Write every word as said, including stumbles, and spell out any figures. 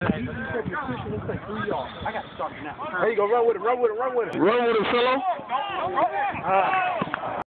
There you go, run with it, run with it, run with it. Run with it, fellow. Uh,